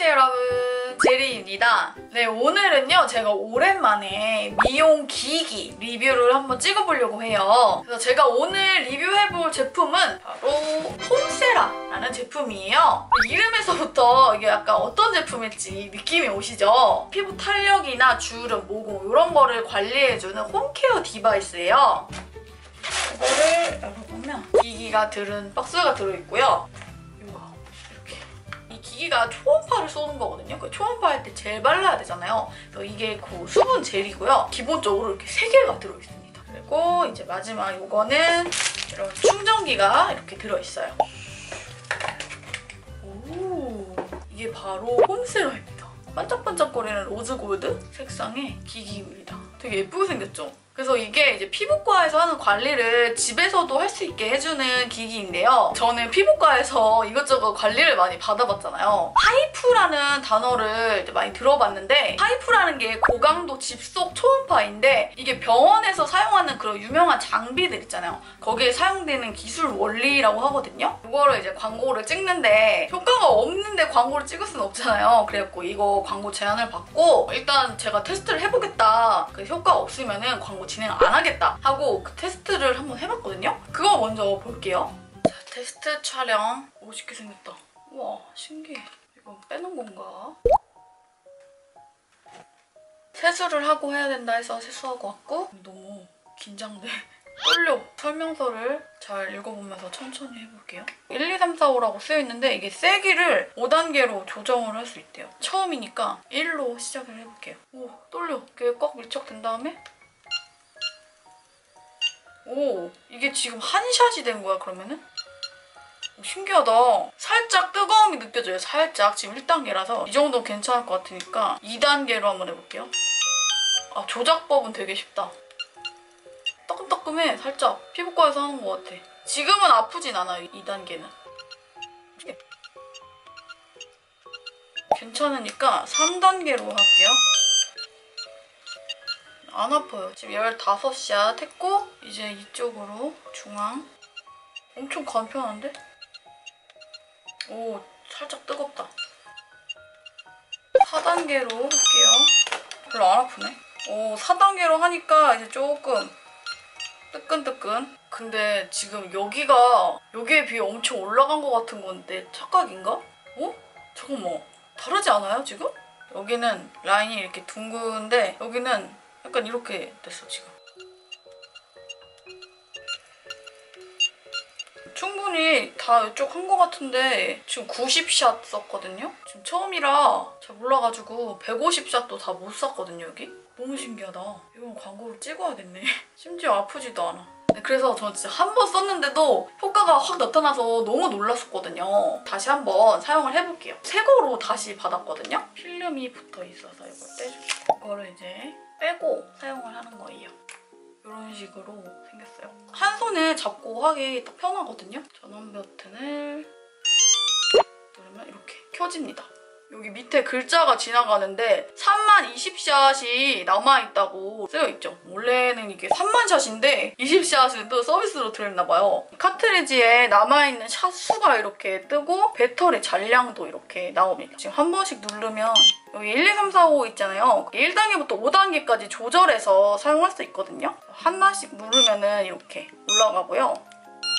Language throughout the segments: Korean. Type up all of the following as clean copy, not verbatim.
안녕하세요 여러분, 제리입니다. 네, 오늘은요 제가 오랜만에 미용 기기 리뷰를 한번 찍어보려고 해요. 그래서 제가 오늘 리뷰해볼 제품은 바로 폼세라라는 제품이에요. 이름에서부터 이게 약간 어떤 제품일지 느낌이 오시죠? 피부 탄력이나 주름, 모공 이런 거를 관리해주는 홈케어 디바이스예요. 이거를 열어보면 기기가 들은 박스가 들어있고요. 기기가 초음파를 쏘는 거거든요. 그 초음파 할 때 젤 발라야 되잖아요. 그래서 이게 그 수분 젤이고요. 기본적으로 이렇게 3개가 들어있습니다. 그리고 이제 마지막 이거는 이런 충전기가 이렇게 들어있어요. 오, 이게 바로 홈세라입니다. 반짝반짝거리는 로즈골드 색상의 기기입니다. 되게 예쁘게 생겼죠? 그래서 이게 이제 피부과에서 하는 관리를 집에서도 할 수 있게 해주는 기기인데요. 저는 피부과에서 이것저것 관리를 많이 받아봤잖아요. 하이프라는 단어를 많이 들어봤는데, 하이프라는 게 고강도 집속 초음파인데 이게 병원에서 사용하는 그런 유명한 장비들 있잖아요. 거기에 사용되는 기술 원리라고 하거든요. 이거를 이제 광고를 찍는데 효과가 없는데 광고를 찍을 수는 없잖아요. 그래갖고 이거 광고 제안을 받고 일단 제가 테스트를 해보겠다. 그 효과 없으면은 광고 진행 안 하겠다 하고 그 테스트를 한번 해봤거든요. 그거 먼저 볼게요. 자, 테스트 촬영. 멋있게 생겼다. 우와, 신기해. 이거 빼는 건가? 세수를 하고 해야 된다 해서 세수하고 왔고, 너무 긴장돼. 떨려. 설명서를 잘 읽어보면서 천천히 해볼게요. 1, 2, 3, 4, 5라고 쓰여있는데 이게 세기를 5단계로 조정을 할 수 있대요. 처음이니까 1로 시작을 해볼게요. 오, 떨려. 이게 꽉 밀착된 다음에 오, 이게 지금 한 샷이 된 거야, 그러면은? 오, 신기하다. 살짝 뜨거움이 느껴져요, 살짝. 지금 1단계라서 이 정도 괜찮을 것 같으니까 2단계로 한번 해볼게요. 아, 조작법은 되게 쉽다. 따끔따끔해, 살짝. 피부과에서 하는 것 같아. 지금은 아프진 않아요, 2단계는. 괜찮으니까 3단계로 할게요. 안 아파요. 지금 15샷 했고 이제 이쪽으로 중앙. 엄청 간편한데? 오, 살짝 뜨겁다. 4단계로 할게요. 별로 안 아프네. 오, 4단계로 하니까 이제 조금 뜨끈뜨끈. 근데 지금 여기에 비해 엄청 올라간 것 같은 건데 착각인가? 어? 잠깐만. 다르지 않아요, 지금? 여기는 라인이 이렇게 둥근데 여기는 약간 이렇게 됐어, 지금. 충분히 다 이쪽 한 것 같은데 지금 90샷 썼거든요? 지금 처음이라 잘 몰라가지고 150샷도 다 못 쐈거든요, 여기? 너무 신기하다. 이건 광고를 찍어야겠네. 심지어 아프지도 않아. 그래서 저는 진짜 한 번 썼는데도 효과가 확 나타나서 너무 놀랐었거든요. 다시 한번 사용을 해볼게요. 새 거로 다시 받았거든요? 필름이 붙어 있어서 이걸 빼줄게요. 이거를 이제 빼고 사용을 하는 거예요. 이런 식으로 생겼어요. 한 손에 잡고 하기 딱 편하거든요. 전원 버튼을 누르면 이렇게 켜집니다. 여기 밑에 글자가 지나가는데 3만 20샷이 남아있다고 쓰여있죠. 원래는 이게 3만 샷인데 20샷은 또 서비스로 들어있나봐요. 카트리지에 남아있는 샷 수가 이렇게 뜨고 배터리 잔량도 이렇게 나옵니다. 지금 한 번씩 누르면 여기 1, 2, 3, 4, 5 있잖아요. 1단계부터 5단계까지 조절해서 사용할 수 있거든요. 하나씩 누르면은 이렇게 올라가고요.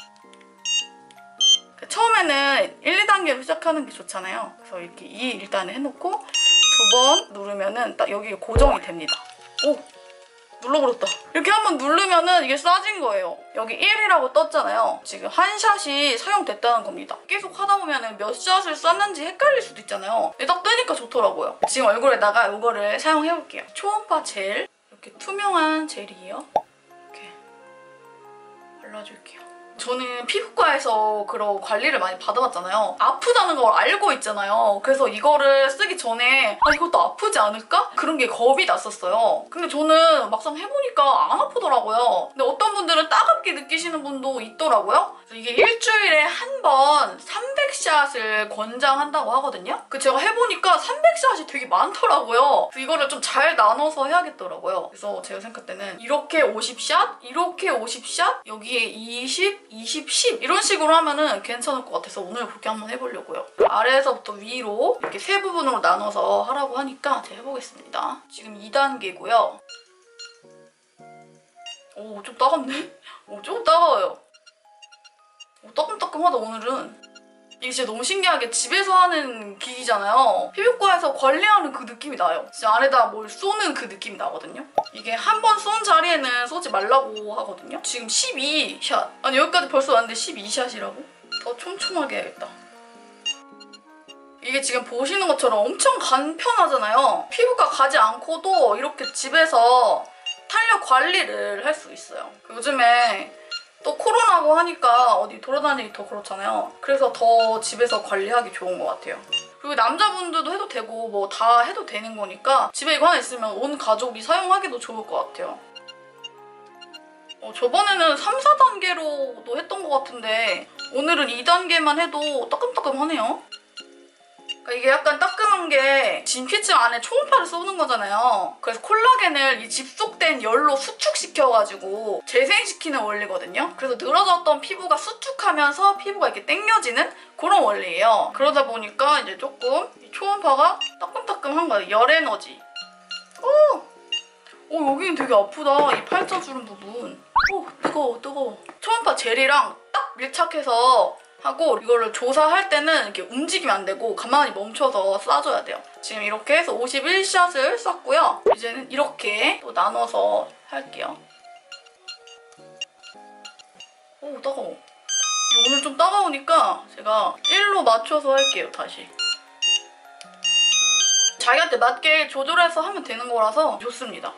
처음에는 1, 2단계로 시작하는 게 좋잖아요. 그래서 이렇게 2 일단 해놓고 2번 누르면은 딱 여기 고정이 됩니다. 오! 눌러버렸다. 이렇게 한번 누르면은 이게 쏴진 거예요. 여기 1이라고 떴잖아요. 지금 한 샷이 사용됐다는 겁니다. 계속 하다 보면은 몇 샷을 쐈는지 헷갈릴 수도 있잖아요. 근데 딱 뜨니까 좋더라고요. 지금 얼굴에다가 이거를 사용해볼게요. 초음파 젤. 이렇게 투명한 젤이에요. 이렇게 발라줄게요. 저는 피부과에서 그런 관리를 많이 받아봤잖아요. 아프다는 걸 알고 있잖아요. 그래서 이거를 쓰기 전에 아, 이것도 아프지 않을까? 그런 게 겁이 났었어요. 근데 저는 막상 해보니까 안 아프더라고요. 근데 어떤 분들은 따갑게 느끼시는 분도 있더라고요. 그래서 이게 일주일에 한 번 300샷을 권장한다고 하거든요. 그 제가 해보니까 300샷이 되게 많더라고요. 그래서 이거를 좀 잘 나눠서 해야겠더라고요. 그래서 제가 생각할 때는 이렇게 50샷, 이렇게 50샷, 여기에 20, 20, 10 이런 식으로 하면은 괜찮을 것 같아서 오늘 그렇게 한번 해보려고요. 아래에서부터 위로 이렇게 세 부분으로 나눠서 하라고 하니까 제가 해보겠습니다. 지금 2단계고요. 오, 좀 따갑네? 오, 조금 따가워요. 오, 따끔따끔하다 오늘은. 이게 진짜 너무 신기하게 집에서 하는 기기잖아요. 피부과에서 관리하는 그 느낌이 나요. 진짜 안에다 뭘 쏘는 그 느낌이 나거든요. 이게 한 번 쏜 자리에는 쏘지 말라고 하거든요. 지금 12샷. 아니 여기까지 벌써 왔는데 12샷이라고? 더 촘촘하게 해야겠다. 이게 지금 보시는 것처럼 엄청 간편하잖아요. 피부과 가지 않고도 이렇게 집에서 탄력 관리를 할 수 있어요. 요즘에 또 코로나고 하니까 어디 돌아다니기 더 그렇잖아요. 그래서 더 집에서 관리하기 좋은 것 같아요. 그리고 남자분들도 해도 되고 뭐 다 해도 되는 거니까 집에 이거 하나 있으면 온 가족이 사용하기도 좋을 것 같아요. 저번에는 3, 4단계로도 했던 것 같은데 오늘은 2단계만 해도 따끔따끔하네요. 이게 약간 따끔한 게 진피층 안에 초음파를 쏘는 거잖아요. 그래서 콜라겐을 이 집속된 열로 수축시켜가지고 재생시키는 원리거든요. 그래서 늘어졌던 피부가 수축하면서 피부가 이렇게 당겨지는 그런 원리예요. 그러다 보니까 이제 조금 이 초음파가 따끔따끔한 거예요. 열 에너지. 오, 여기는 되게 아프다. 이 팔자주름 부분. 오, 뜨거워, 뜨거워. 초음파 젤이랑 딱 밀착해서 하고 이거를 조사할 때는 이렇게 움직이면 안 되고 가만히 멈춰서 쏴줘야 돼요. 지금 이렇게 해서 51샷을 쐈고요. 이제는 이렇게 또 나눠서 할게요. 오, 따가워. 오늘 좀 따가우니까 제가 1로 맞춰서 할게요, 다시. 자기한테 맞게 조절해서 하면 되는 거라서 좋습니다.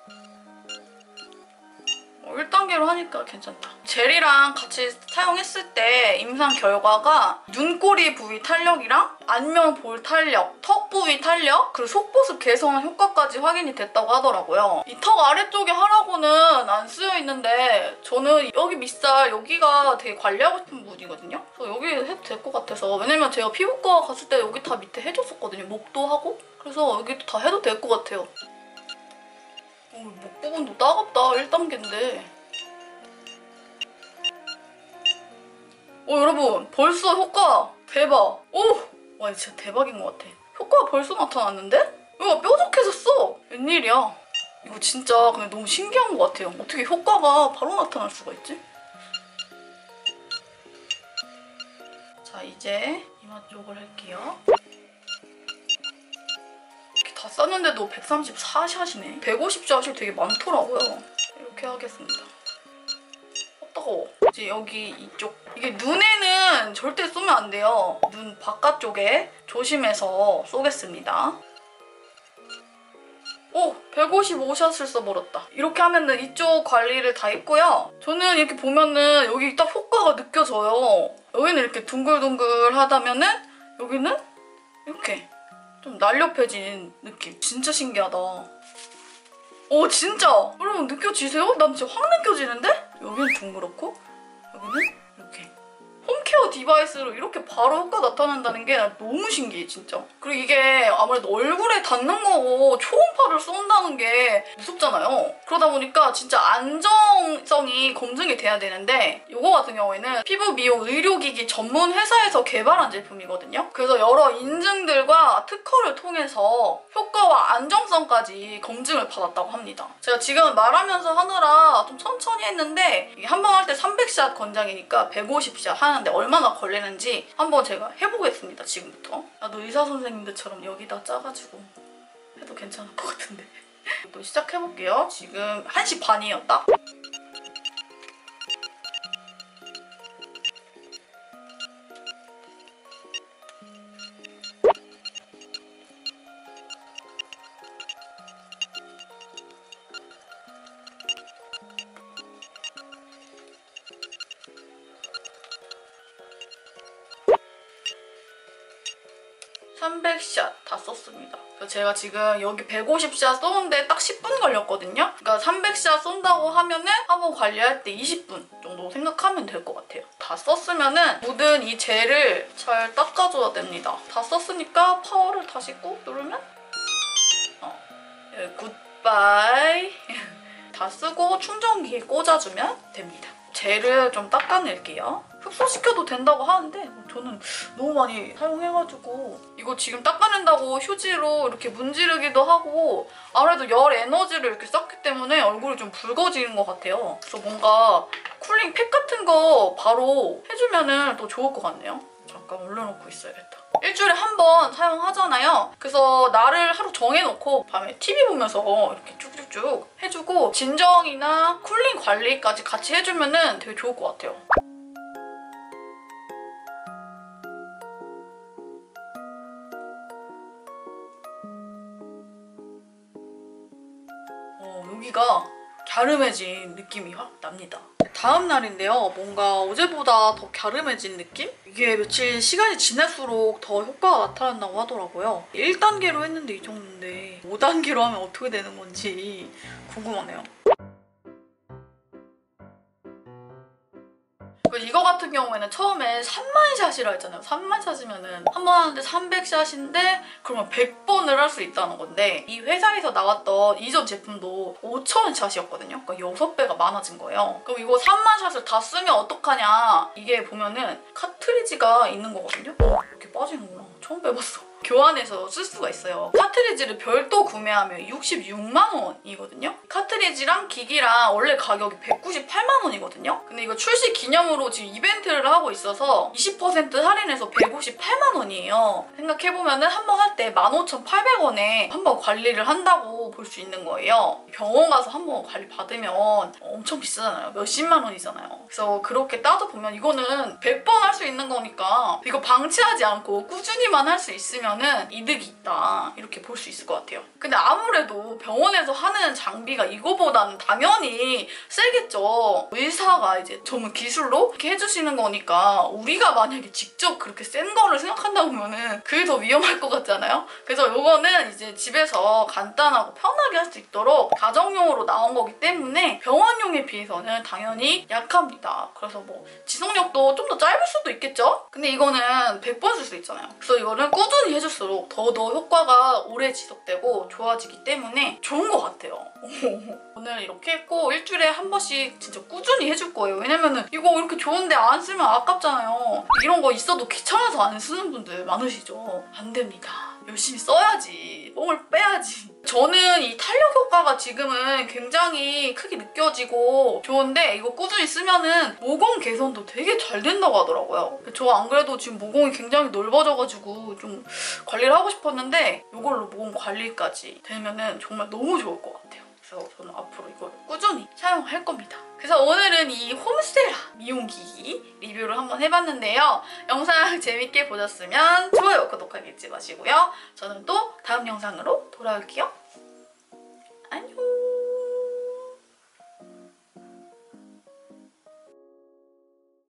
1단계로 하니까 괜찮다. 젤이랑 같이 사용했을 때 임상 결과가 눈꼬리 부위 탄력이랑 안면 볼 탄력, 턱 부위 탄력, 그리고 속보습 개선 효과까지 확인이 됐다고 하더라고요. 이 턱 아래쪽에 하라고는 안 쓰여 있는데 저는 여기 밑살 여기가 되게 관리하고 싶은 부분이거든요. 그래서 여기 해도 될 것 같아서. 왜냐면 제가 피부과 갔을 때 여기 다 밑에 해줬었거든요. 목도 하고. 그래서 여기도 다 해도 될 것 같아요. 목 부분도 따갑다. 1단계인데. 여러분 벌써 효과 대박. 와 진짜 대박인 것 같아. 효과가 벌써 나타났는데? 이거 뾰족해졌어. 웬일이야. 이거 진짜 그냥 너무 신기한 것 같아요. 어떻게 효과가 바로 나타날 수가 있지? 자, 이제 이마 쪽을 할게요. 다 쌌는데도 134샷이네. 150샷이 되게 많더라고요. 이렇게 하겠습니다. 따가워. 이제 여기 이쪽. 이게 눈에는 절대 쏘면 안 돼요. 눈 바깥쪽에 조심해서 쏘겠습니다. 오! 155샷을 써버렸다. 이렇게 하면은 이쪽 관리를 다 했고요. 저는 이렇게 보면은 여기 딱 효과가 느껴져요. 여기는 이렇게 둥글둥글하다면은 여기는 이렇게 좀 날렵해진 느낌. 진짜 신기하다. 오, 진짜! 여러분 느껴지세요? 난 진짜 확 느껴지는데? 여기는 둥그렇고 여기는 이렇게. 홈케어 디바이스로 이렇게 바로 효과 나타난다는 게 난 너무 신기해, 진짜. 그리고 이게 아무래도 얼굴에 닿는 거고 초음파를 쏜다는 게 무섭잖아요. 그러다 보니까 진짜 안정성이 검증이 돼야 되는데 이거 같은 경우에는 피부 미용 의료기기 전문 회사에서 개발한 제품이거든요. 그래서 여러 인증들과 특허를 통해서 효과와 안정성까지 검증을 받았다고 합니다. 제가 지금 말하면서 하느라 좀 천천히 했는데 한 번 할 때 300샷 권장이니까 150샷 하는데 얼마나 걸리는지 한번 제가 해보겠습니다, 지금부터. 나도 의사 선생님들처럼 여기다 짜가지고 해도 괜찮을 것 같은데. 또 시작해볼게요. 지금 1시 반이에요, 딱. (300샷) 다 썼습니다. 그래서 제가 지금 여기 150샷 쏘는데 딱 10분 걸렸거든요. 그러니까 300샷 쏜다고 하면은 한번 관리할 때 20분 정도 생각하면 될 것 같아요. 다 썼으면은 묻은 이 젤을 잘 닦아줘야 됩니다. 다 썼으니까 파워를 다시 꾹 누르면 굿바이. 다 쓰고 충전기에 꽂아주면 됩니다. 젤을 좀 닦아낼게요. 흡수시켜도 된다고 하는데 저는 너무 많이 사용해가지고 이거 지금 닦아낸다고 휴지로 이렇게 문지르기도 하고 아무래도 열 에너지를 이렇게 썼기 때문에 얼굴이 좀 붉어지는 것 같아요. 그래서 뭔가 쿨링 팩 같은 거 바로 해주면은 또 좋을 것 같네요. 잠깐 올려놓고 있어야겠다. 일주일에 한 번 사용하잖아요. 그래서 날을 하루 정해놓고 밤에 TV 보면서 이렇게 쭉쭉쭉 해주고 진정이나 쿨링 관리까지 같이 해주면은 되게 좋을 것 같아요. 여기가 갸름해진 느낌이 확 납니다. 다음 날인데요. 뭔가 어제보다 더 갸름해진 느낌? 이게 며칠 시간이 지날수록 더 효과가 나타난다고 하더라고요. 1단계로 했는데 이 정도인데 5단계로 하면 어떻게 되는 건지 궁금하네요. 이거 같은 경우에는 처음에 3만샷이라 했잖아요. 3만샷이면은 한 번 하는데 300샷인데 그러면 100번을 할 수 있다는 건데 이 회사에서 나왔던 이전 제품도 5000샷이었거든요. 그러니까 6배가 많아진 거예요. 그럼 이거 3만샷을 다 쓰면 어떡하냐. 이게 보면은 카트리지가 있는 거거든요. 이렇게 빠지는구나. 처음 빼봤어. 교환해서 쓸 수가 있어요. 카트리지를 별도 구매하면 66만 원이거든요. 카트리지랑 기기랑 원래 가격이 198만 원이거든요. 근데 이거 출시 기념으로 지금 이벤트를 하고 있어서 20% 할인해서 158만 원이에요. 생각해보면은 한 번 할 때 15,800원에 한 번 관리를 한다고 볼 수 있는 거예요. 병원 가서 한 번 관리 받으면 엄청 비싸잖아요. 몇십만 원이잖아요. 그래서 그렇게 따져보면 이거는 100번 할 수 있는 거니까 이거 방치하지 않고 꾸준히만 할 수 있으면 이득이 있다 이렇게 볼 수 있을 것 같아요. 근데 아무래도 병원에서 하는 장비가 이거보다는 당연히 세겠죠. 의사가 이제 전문 기술로 이렇게 해주시는 거니까 우리가 만약에 직접 그렇게 센 거를 생각한다 보면은 그게 더 위험할 것 같잖아요. 그래서 이거는 이제 집에서 간단하고 편하게 할 수 있도록 가정용으로 나온 거기 때문에 병원용에 비해서는 당연히 약합니다. 그래서 뭐 지속력도 좀 더 짧을 수도 있겠죠? 근데 이거는 100번 쓸 수 있잖아요. 그래서 이거는 꾸준히 해줄수록 더 효과가 오래 지속되고 좋아지기 때문에 좋은 것 같아요. 오늘 이렇게 했고 일주일에 한 번씩 진짜 꾸준히 해줄 거예요. 왜냐면은 이거 이렇게 좋은데 안 쓰면 아깝잖아요. 이런 거 있어도 귀찮아서 안 쓰는 분들 많으시죠? 안 됩니다. 열심히 써야지. 뽕을 빼야지. 저는 이 탄력 효과가 지금은 굉장히 크게 느껴지고 좋은데 이거 꾸준히 쓰면은 모공 개선도 되게 잘 된다고 하더라고요. 저 안 그래도 지금 모공이 굉장히 넓어져가지고 좀 관리를 하고 싶었는데 이걸로 모공 관리까지 되면은 정말 너무 좋을 것 같아요. 그래서 저는 앞으로 이걸 꾸준히 사용할 겁니다. 그래서 오늘은 이 홈스테라 미용기기 리뷰를 한번 해봤는데요. 영상 재밌게 보셨으면 좋아요, 구독하기 잊지 마시고요. 저는 또 다음 영상으로 돌아올게요.